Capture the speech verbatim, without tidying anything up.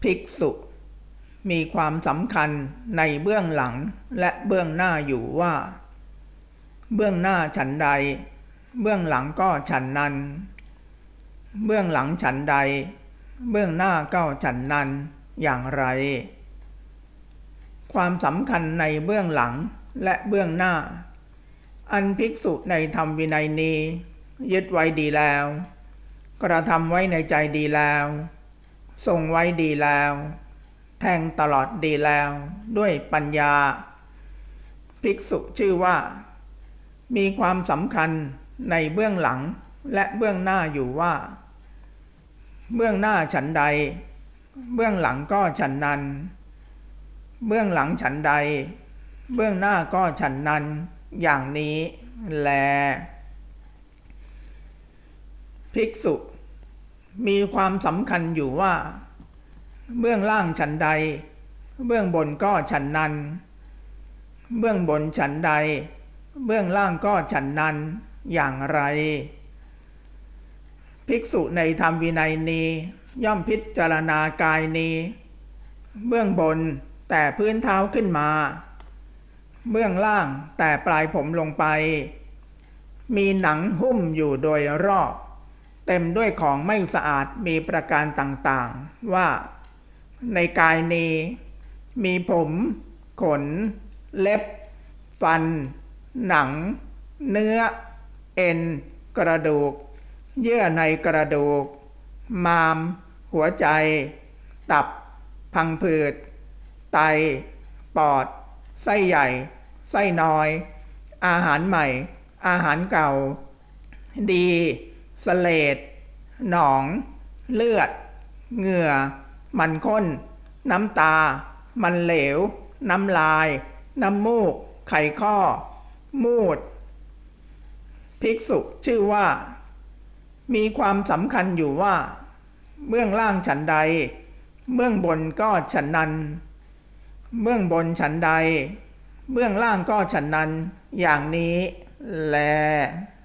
ภิกษุมีความสำคัญในเบื้องหลังและเบื้องหน้าอยู่ว่าเบื้องหน้าฉันใดเบื้องหลังก็ฉันนั้นเบื้องหลังฉันใดเบื้องหน้าก็ฉันนั้นอย่างไรความสำคัญในเบื้องหลังและเบื้องหน้าอันภิกษุในธรรมวินัยนี้ยึดไว้ดีแล้วกระทำไว้ในใจดีแล้วทรงไว้ดีแล้วแทงตลอดดีแล้วด้วยปัญญาภิกษุชื่อว่ามีความสำคัญในเบื้องหลังและเบื้องหน้าอยู่ว่าเบื้องหน้าฉันใดเบื้องหลังก็ฉันนั้นเบื้องหลังฉันใดเบื้องหน้าก็ฉันนั้นอย่างนี้แลภิกษุมีความสำคัญอยู่ว่าเบื้องล่างฉันใดเบื้องบนก็ฉันนั้นเบื้องบนฉันใดเบื้องล่างก็ฉันนั้นอย่างไรภิกษุในธรรมวินัยนี้ย่อมพิจารณากายนี้เบื้องบนแต่พื้นเท้าขึ้นมาเบื้องล่างแต่ปลายผมลงไปมีหนังหุ้มอยู่โดยรอบเต็มด้วยของไม่สะอาดมีประการต่างๆว่าในกายนี้มีผมขนเล็บฟันหนังเนื้อเอ็นกระดูกเยื่อในกระดูกม้ามหัวใจตับพังผืดไตปอดไส้ใหญ่ไส้น้อยอาหารใหม่อาหารเก่าดีเสลดหนองเลือดเหงื่อมันข้นน้ำตามันเหลวน้ำลายน้ำมูกไขข้อมูดภิกษุชื่อว่ามีความสำคัญอยู่ว่าเบื้องล่างฉันใดเบื้องบนก็ฉันนั้นเบื้องบนฉันใดเบื้องล่างก็ฉันนั้นอย่างนี้แล